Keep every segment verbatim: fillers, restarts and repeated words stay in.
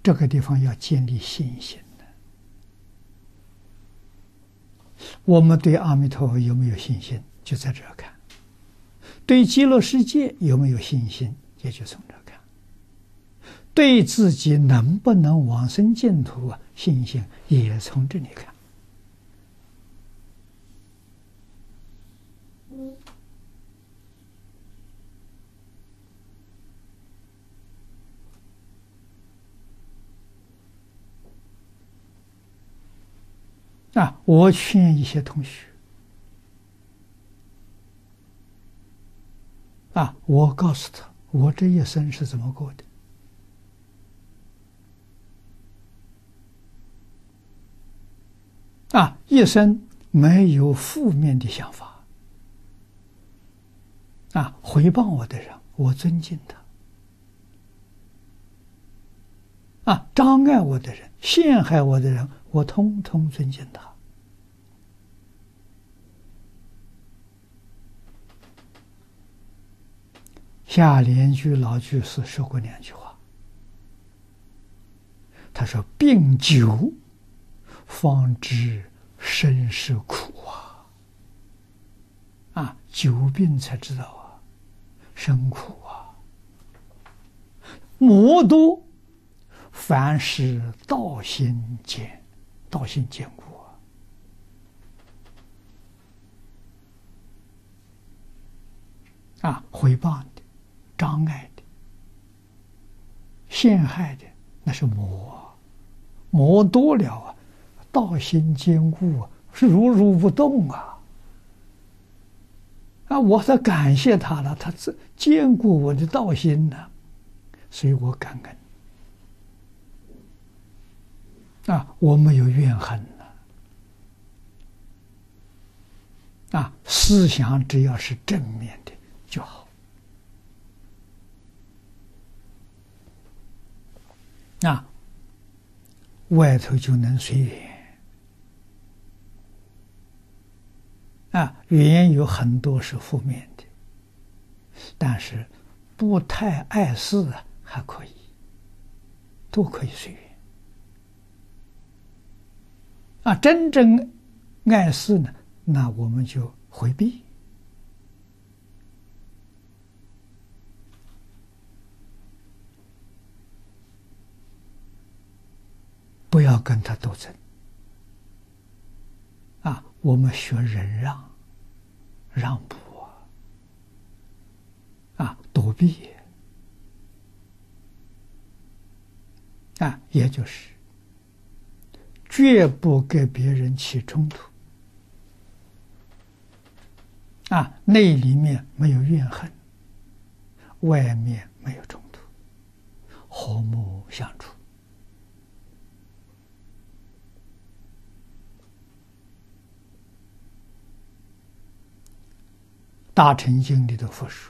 这个地方要建立信心的。我们对阿弥陀佛有没有信心，就在这儿看；对极乐世界有没有信心，也就从这儿看；对自己能不能往生净土啊，信心也从这里看。啊，我劝一些同学，啊，我告诉他，我这一生是怎么过的。啊，一生没有负面的想法。啊，回报我的人，我尊敬他。啊，障碍我的人，陷害我的人，我通通尊敬他。夏莲居老居士说过两句话，他说：“病久，方知身是苦啊！啊，久病才知道啊，生苦啊。魔多，凡是道心坚，道心坚固啊！啊，诽谤的、障碍的、陷害的，那是魔，魔多了啊，道心坚固啊，是如如不动啊！啊，我在感谢他了，他这坚固我的道心呢，所以我感恩。啊，我没有怨恨了。啊，思想只要是正面的就好。啊，外头就能随缘。啊，缘有很多是负面的，但是不太碍事还可以，都可以随缘。啊，真正碍事呢，那我们就回避，不要跟他斗争。啊，我们学忍让、让步啊，啊，躲避啊，也就是绝不跟别人起冲突啊，内里面没有怨恨，外面没有冲突，和睦相处。大乘经里的佛说，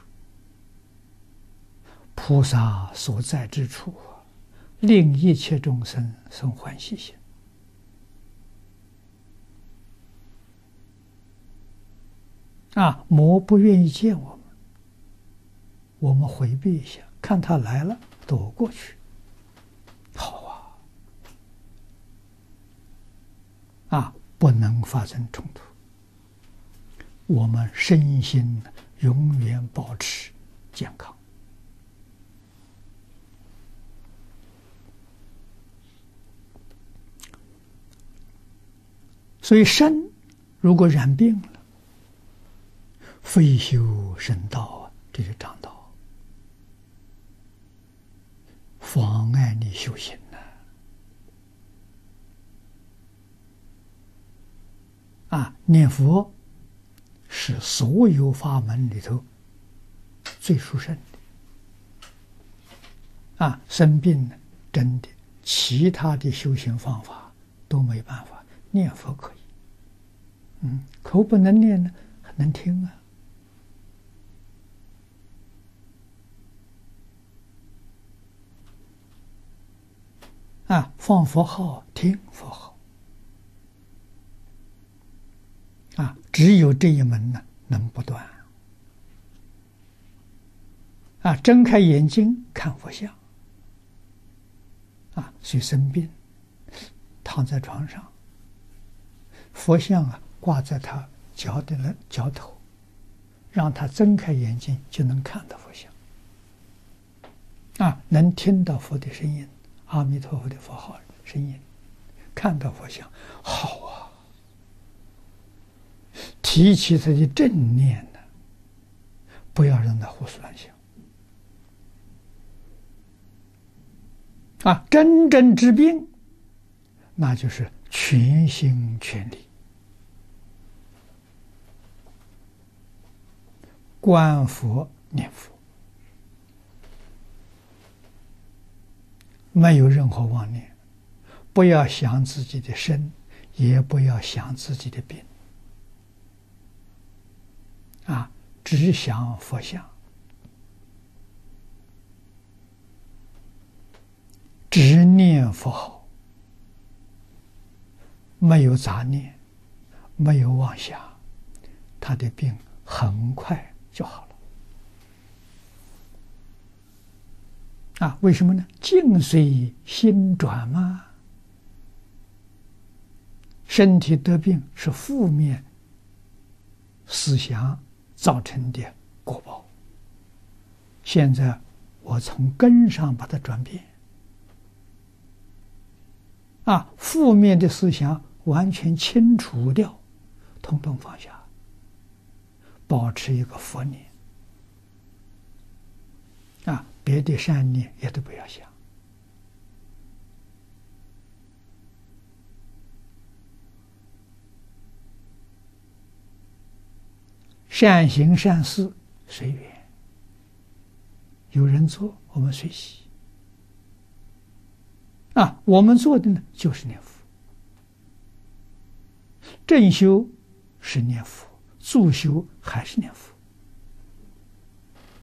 菩萨所在之处，令一切众生生欢喜心。啊，魔不愿意见我们，我们回避一下，看他来了，躲过去，好啊！啊，不能发生冲突。我们身心永远保持健康。所以身如果染病了，非修身道啊，这就障道，妨碍你修行呢。啊，念佛是所有法门里头最殊胜的。啊，生病了，真的，其他的修行方法都没办法，念佛可以。嗯，口不能念呢，还能听啊。啊，放佛号，听佛号。啊，只有这一门呢，能不断。啊，睁开眼睛看佛像。 啊，所以生病，躺在床上，佛像啊挂在他脚的那脚头，让他睁开眼睛就能看到佛像，啊，能听到佛的声音，阿弥陀佛的佛号声音，看到佛像，好啊！提起他的正念呢，不要让他胡思乱想。啊，真正治病，那就是全心全力观佛念佛，没有任何妄念，不要想自己的身，也不要想自己的病，啊，只想佛像，只念佛号，没有杂念，没有妄想，他的病很快就好了。啊，为什么呢？境随心转嘛。身体得病是负面思想造成的果报。现在我从根上把它转变。啊，负面的思想完全清除掉，统统放下，保持一个佛念。啊，别的善念也都不要想。善行善事随缘，有人做我们随喜。啊，我们做的呢就是念佛，正修是念佛，助修还是念佛。